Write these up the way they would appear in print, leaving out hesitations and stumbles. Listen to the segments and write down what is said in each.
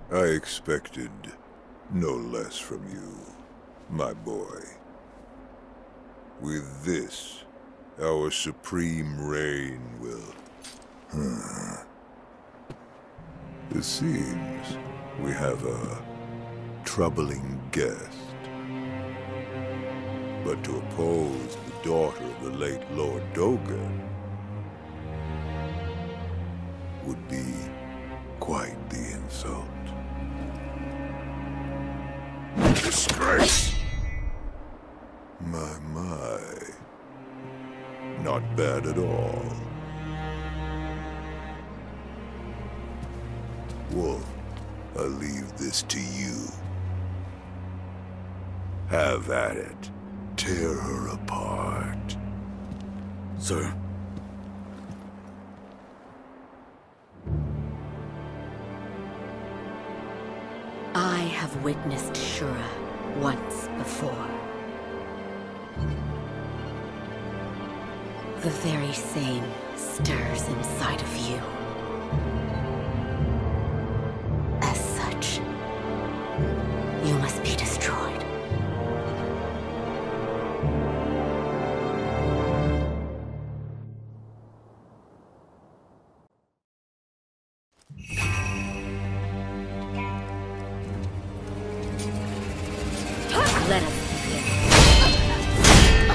I expected no less from you, my boy. With this, our supreme reign will... It seems we have a troubling guest. But to oppose the daughter of the late Lord Dokkan would be quite the insult. Disgrace! My. Not bad at all. Wolf, I leave this to you. Have at it. Tear her apart. Sir? I have witnessed Shura once before. The very same stirs inside of you. As such, you must be destroyed. Let us begin.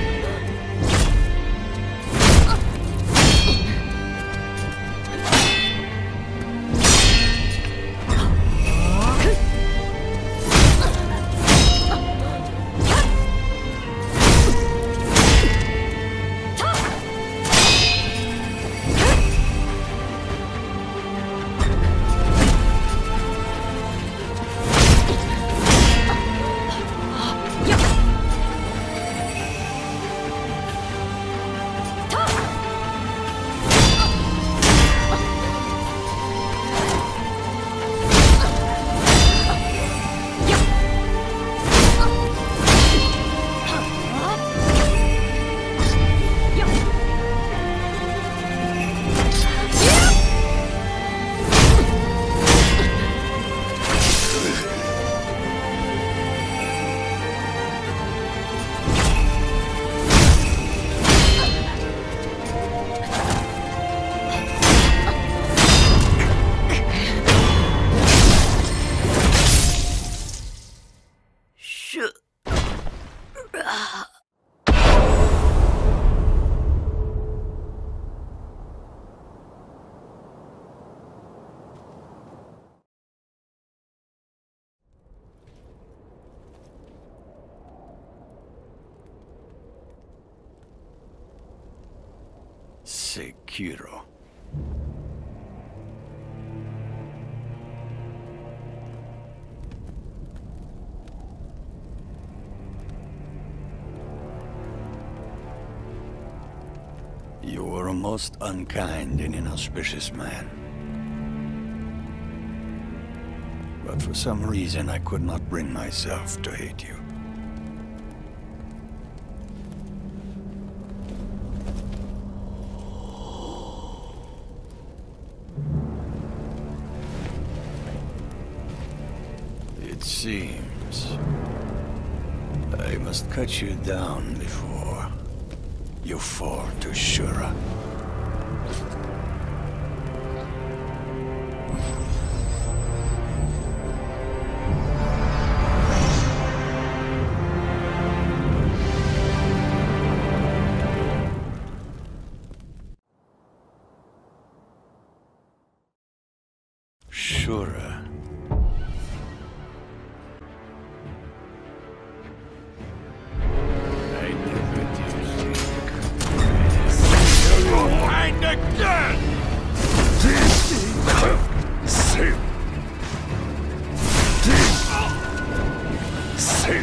Sekiro. You were a most unkind and inauspicious man. But for some reason I could not bring myself to hate you. It seems I must cut you down before you fall to Shura. Shura. I never did think. And again! Sin. Sin.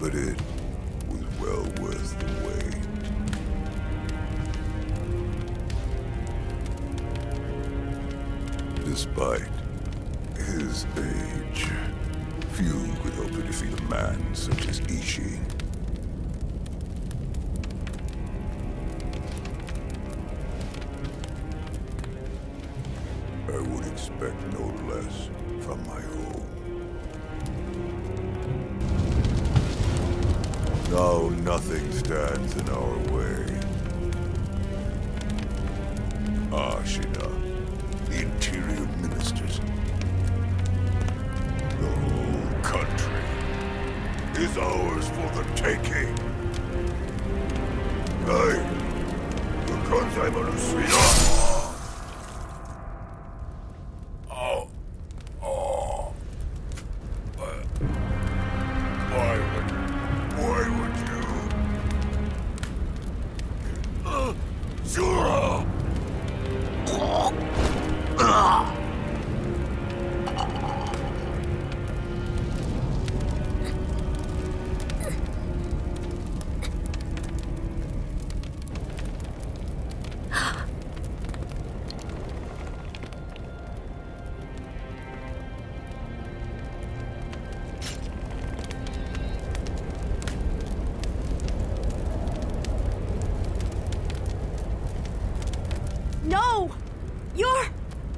but it was well worth the wait. Despite his age, few could hope to defeat a man such as Ishi. I would expect no less from my home. Now nothing stands in our way. Ashina, the Interior Ministers. The whole country is ours for the taking. Hey, why would you? Zura! No! You're...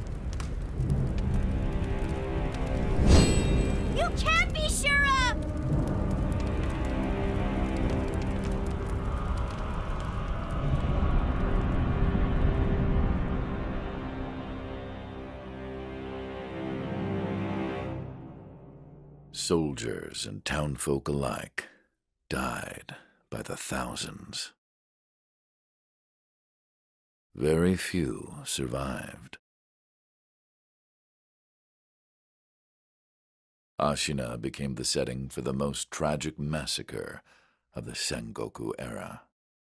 You can't be Shura! Soldiers and townfolk alike died by the thousands. Very few survived. Ashina became the setting for the most tragic massacre of the Sengoku era.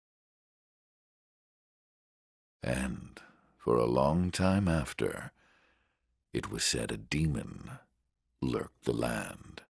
And for a long time after, it was said a demon lurked the land.